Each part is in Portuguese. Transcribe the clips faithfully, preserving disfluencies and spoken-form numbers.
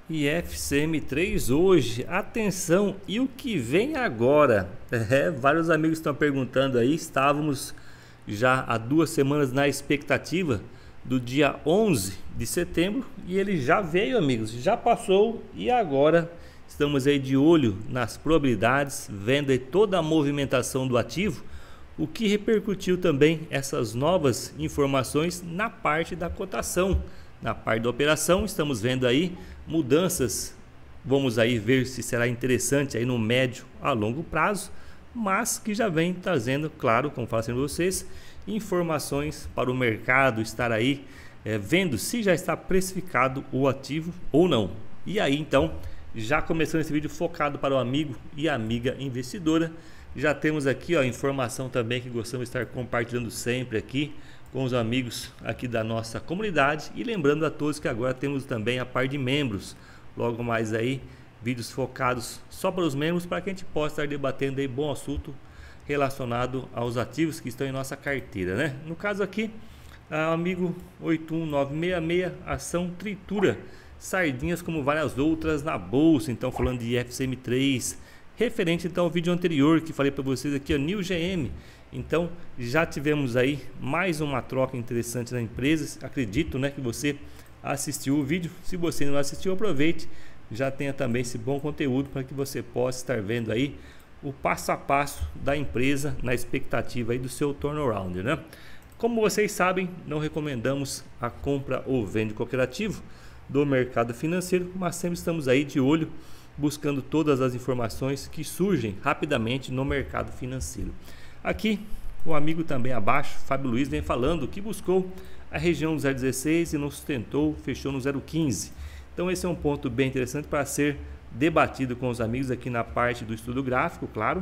I F C M três hoje, atenção, e o que vem agora? É, vários amigos estão perguntando aí, estávamos já há duas semanas na expectativa do dia onze de setembro e ele já veio, amigos, já passou e agora estamos aí de olho nas probabilidades, vendo aí toda a movimentação do ativo, o que repercutiu também essas novas informações na parte da cotação. Na parte da operação, estamos vendo aí mudanças, vamos aí ver se será interessante aí no médio a longo prazo, mas que já vem trazendo, claro, como falo sempre vocês, informações para o mercado estar aí é, vendo se já está precificado o ativo ou não. E aí então, já começando esse vídeo focado para o amigo e amiga investidora, já temos aqui ó, informação também que gostamos de estar compartilhando sempre aqui com os amigos aqui da nossa comunidade, e lembrando a todos que agora temos também a parte de membros, logo mais aí vídeos focados só para os membros, para que a gente possa estar debatendo aí bom assunto relacionado aos ativos que estão em nossa carteira, né? No caso aqui, o amigo oito um nove seis seis, ação Tritura Sardinhas, como várias outras na bolsa. Então falando de I F C M três, referente então ao vídeo anterior que falei para vocês aqui, a New G M. Então já tivemos aí mais uma troca interessante na empresa. Acredito, né, que você assistiu o vídeo. Se você não assistiu, aproveite, já tenha também esse bom conteúdo para que você possa estar vendo aí o passo a passo da empresa na expectativa aí do seu turnaround, né? Como vocês sabem, não recomendamos a compra ou venda de qualquer ativo do mercado financeiro, mas sempre estamos aí de olho buscando todas as informações que surgem rapidamente no mercado financeiro. Aqui o amigo também abaixo, Fábio Luiz, vem falando que buscou a região do zero vírgula dezesseis e não sustentou, fechou no zero vírgula quinze. Então esse é um ponto bem interessante para ser debatido com os amigos aqui na parte do estudo gráfico, claro.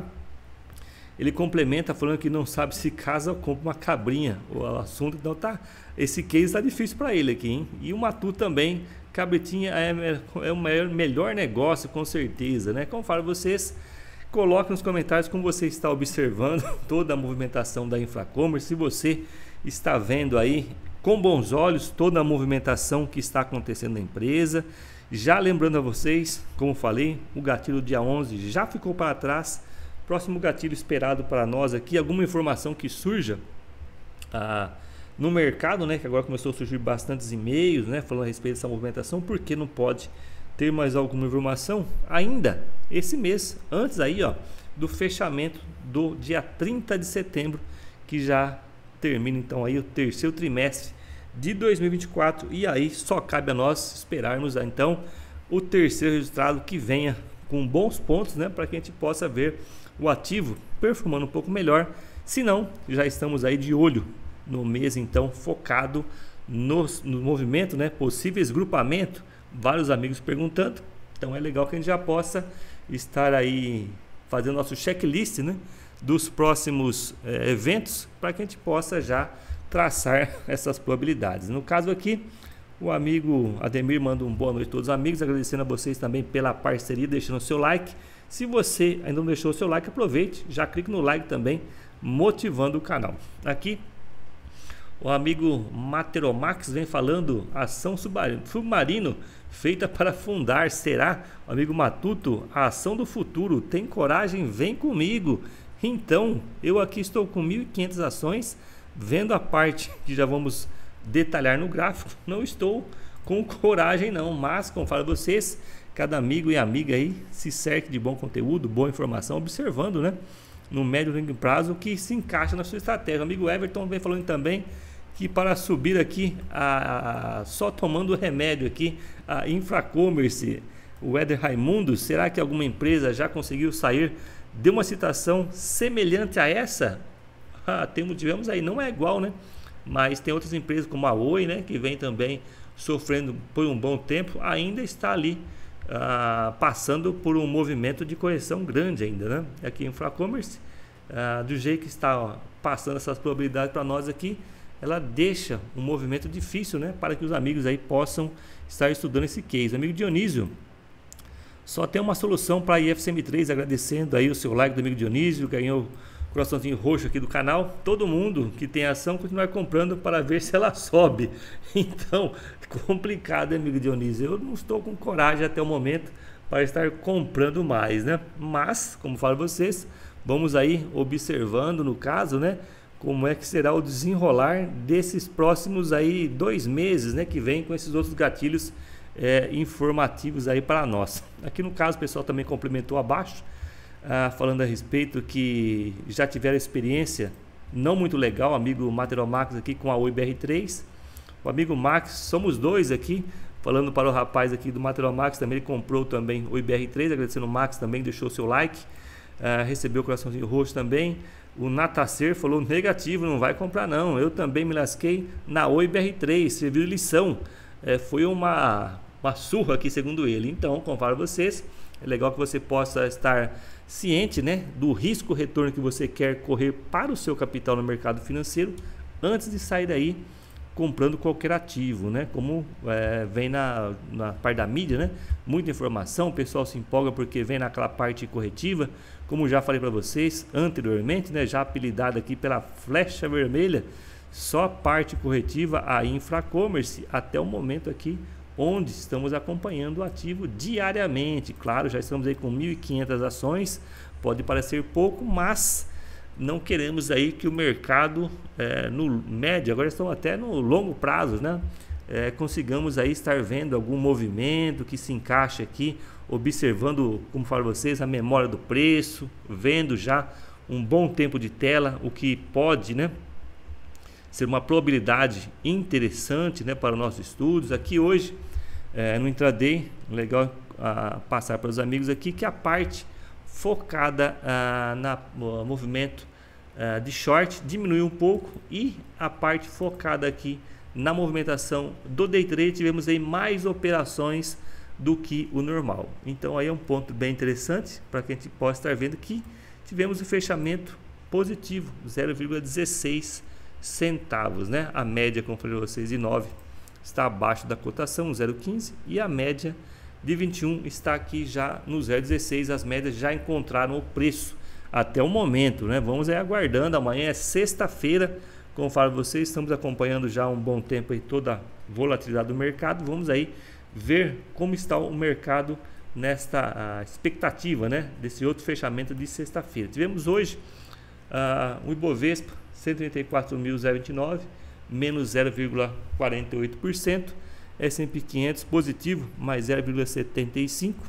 Ele complementa falando que não sabe se casa ou compra uma cabrinha, o assunto, então tá, esse case está difícil para ele aqui, hein? E o Matu também, cabritinha é, é o melhor, melhor negócio com certeza, né? Como falo vocês, coloque nos comentários como você está observando toda a movimentação da Infracommerce, se você está vendo aí com bons olhos toda a movimentação que está acontecendo na empresa. Já lembrando a vocês, como falei, o gatilho dia onze já ficou para trás. Próximo gatilho esperado para nós aqui, alguma informação que surja ah, no mercado, né? Que agora começou a surgir bastantes e-mails, né? Falando a respeito dessa movimentação, porque não pode ter mais alguma informação ainda esse mês, antes aí ó, do fechamento do dia trinta de setembro, que já termina então aí o terceiro trimestre de dois mil e vinte e quatro, e aí só cabe a nós esperarmos então o terceiro resultado que venha com bons pontos, né, para que a gente possa ver o ativo performando um pouco melhor. Se não, já estamos aí de olho no mês então focado no, no movimento, né, possíveis grupamento, vários amigos perguntando, então é legal que a gente já possa estar aí fazendo nosso checklist, né, dos próximos eh, eventos, para que a gente possa já traçar essas probabilidades. No caso aqui, o amigo Ademir manda um boa noite a todos os amigos, agradecendo a vocês também pela parceria, deixando o seu like. Se você ainda não deixou o seu like, aproveite, já clique no like também, motivando o canal. Aqui, o amigo Materomax vem falando, ação submarino feita para afundar, será? O amigo Matuto, a ação do futuro, tem coragem, vem comigo. Então, eu aqui estou com mil e quinhentas ações, vendo a parte que já vamos detalhar no gráfico, não estou com coragem não, mas como falo a vocês, cada amigo e amiga aí se cerque de bom conteúdo, boa informação, observando, né, no médio e longo prazo o que se encaixa na sua estratégia. O amigo Everton vem falando também que para subir aqui a, a, só tomando remédio aqui a Infracommerce, o Éder Raimundo, será que alguma empresa já conseguiu sair de uma situação semelhante a essa? Ah, temos, tivemos aí, não é igual, né? Mas tem outras empresas como a Oi, né, que vem também sofrendo por um bom tempo, ainda está ali ah, passando por um movimento de correção grande ainda, né? Aqui em Infracommerce, ah, do jeito que está ó, passando essas probabilidades para nós aqui, ela deixa um movimento difícil, né, para que os amigos aí possam estar estudando esse case. Amigo Dionísio, só tem uma solução para I F C M três, agradecendo aí o seu like do amigo Dionísio, ganhou coraçãozinho roxo aqui do canal. Todo mundo que tem ação continuar comprando para ver se ela sobe. Então, complicado, amigo Dionísio. Eu não estou com coragem até o momento para estar comprando mais, né? Mas, como falo vocês, vamos aí observando no caso, né? Como é que será o desenrolar desses próximos aí dois meses, né? Que vem com esses outros gatilhos é, informativos aí para nós. Aqui no caso, o pessoal também complementou abaixo, ah, falando a respeito que já tiveram experiência não muito legal, amigo Material Max aqui com a Oi B R três. O amigo Max, somos dois aqui. Falando para o rapaz aqui do Material Max, também ele comprou também o I B R três, agradecendo o Max também, deixou seu like, uh, recebeu o coraçãozinho roxo também. O Natacer falou negativo, não vai comprar não, eu também me lasquei na Oi B R três, serviu de lição, uh, foi uma, uma surra aqui segundo ele. Então, comparo vocês, é legal que você possa estar ciente, né, do risco retorno que você quer correr para o seu capital no mercado financeiro, antes de sair daí comprando qualquer ativo, né? Como é, vem na, na parte da mídia, né? Muita informação, o pessoal se empolga porque vem naquela parte corretiva, como já falei para vocês anteriormente, né? Já apelidado aqui pela flecha vermelha, só parte corretiva a Infracommerce até o momento aqui, onde estamos acompanhando o ativo diariamente. Claro, já estamos aí com mil e quinhentas ações, pode parecer pouco, mas não queremos aí que o mercado é, no médio, agora estão até no longo prazo, né? É, consigamos aí estar vendo algum movimento que se encaixe aqui, observando, como falo vocês, a memória do preço, vendo já um bom tempo de tela, o que pode, né, ser uma probabilidade interessante, né, para os nossos estudos. Aqui hoje, é, no intraday, legal a, passar para os amigos aqui que a parte focada ah, na, no movimento ah, de short diminuiu um pouco, e a parte focada aqui na movimentação do day trade tivemos aí mais operações do que o normal. Então aí é um ponto bem interessante para que a gente possa estar vendo que tivemos um fechamento positivo, zero vírgula dezesseis centavos, né? A média, como falei para vocês, de nove está abaixo da cotação, zero vírgula quinze, e a média de vinte e um está aqui já no zero vírgula dezesseis. As médias já encontraram o preço até o momento, né? Vamos aí aguardando. Amanhã é sexta-feira, como falo vocês, estamos acompanhando já há um bom tempo aí toda a volatilidade do mercado. Vamos aí ver como está o mercado nesta a expectativa, né, desse outro fechamento de sexta-feira. Tivemos hoje uh, o Ibovespa cento e trinta e quatro mil e vinte e nove, menos zero vírgula quarenta e oito por cento. S e P quinhentos positivo, mais zero vírgula setenta e cinco.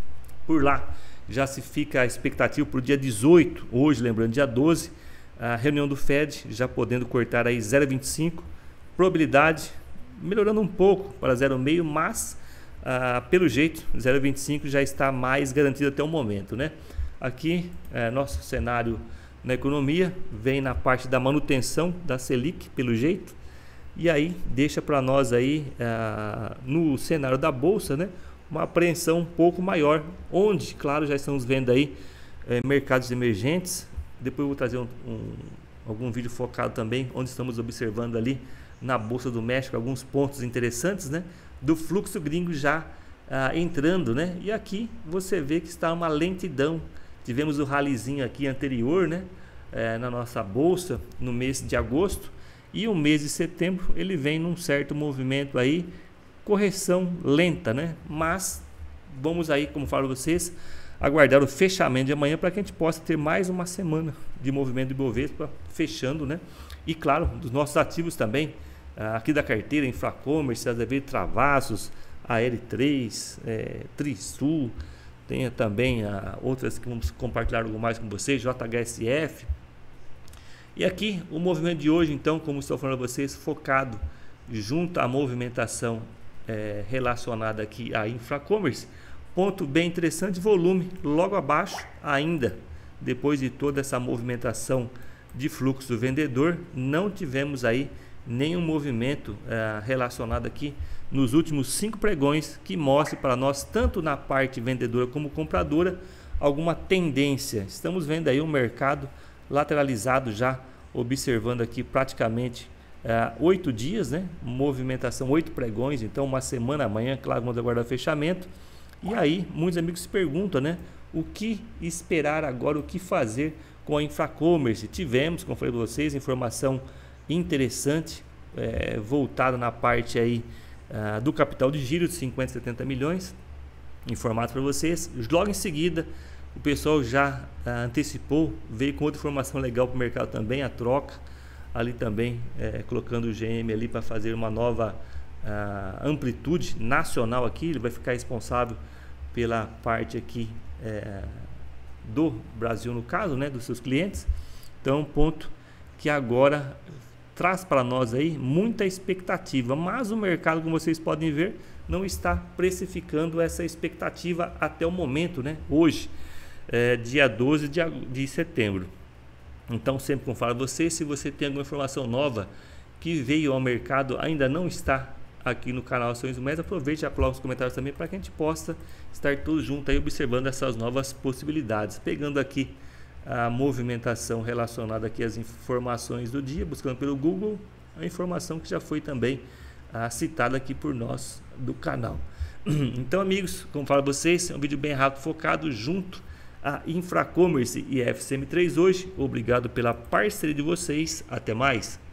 Por lá já se fica a expectativa para o dia dezoito, hoje, lembrando, dia doze, a reunião do Fed já podendo cortar aí zero vírgula vinte e cinco, probabilidade melhorando um pouco para zero vírgula cinco, mas ah, pelo jeito zero vírgula vinte e cinco já está mais garantido até o momento, né? Aqui é, nosso cenário na economia vem na parte da manutenção da Selic, pelo jeito. E aí deixa para nós aí ah, no cenário da bolsa, né, uma apreensão um pouco maior, onde, claro, já estamos vendo aí eh, mercados emergentes. Depois eu vou trazer um, um, algum vídeo focado também, onde estamos observando ali na Bolsa do México alguns pontos interessantes, né, do fluxo gringo já ah, entrando, né? E aqui você vê que está uma lentidão. Tivemos o rallyzinho aqui anterior, né, eh, na nossa bolsa no mês de agosto. E o mês de setembro ele vem num certo movimento aí, correção lenta, né? Mas vamos aí, como falo vocês, aguardar o fechamento de amanhã para que a gente possa ter mais uma semana de movimento do Ibovespa fechando, né? E claro, dos nossos ativos também, aqui da carteira, Infracommerce, Azevedo Travassos, a L três, é, Trisul, tem também a, outras que vamos compartilhar algo mais com vocês, J H S F. E aqui o movimento de hoje, então, como estou falando a vocês, focado junto à movimentação é, relacionada aqui à Infracommerce. Ponto bem interessante, volume logo abaixo ainda. Depois de toda essa movimentação de fluxo do vendedor, não tivemos aí nenhum movimento é, relacionado aqui nos últimos cinco pregões que mostre para nós, tanto na parte vendedora como compradora, alguma tendência. Estamos vendo aí o mercado lateralizado já, observando aqui praticamente oito uh, dias, né? Movimentação, oito pregões, então uma semana amanhã, claro, vamos aguardar o fechamento. E aí muitos amigos se perguntam, né, o que esperar agora, o que fazer com a Infracommerce. Tivemos, como falei para vocês, informação interessante, é, voltada na parte aí uh, do capital de giro de cinquenta, setenta milhões, informado para vocês. Logo em seguida, o pessoal já uh, antecipou, veio com outra informação legal para o mercado também, a troca, ali também é, colocando o G M ali para fazer uma nova uh, amplitude nacional aqui. Ele vai ficar responsável pela parte aqui é, do Brasil, no caso, né, dos seus clientes. Então, ponto que agora traz para nós aí muita expectativa, mas o mercado, como vocês podem ver, não está precificando essa expectativa até o momento, né? Hoje, é, dia doze de, de setembro. Então, sempre como falo a você, se você tem alguma informação nova que veio ao mercado, ainda não está aqui no canal Ações do Mês, aproveite e já coloque os comentários também para que a gente possa estar todos juntos aí observando essas novas possibilidades. Pegando aqui a movimentação relacionada aqui às informações do dia, buscando pelo Google, a informação que já foi também ah, citada aqui por nós do canal. Então, amigos, como falo a vocês, é um vídeo bem rápido, focado junto a Infracommerce e F C M três hoje. Obrigado pela parceria de vocês. Até mais.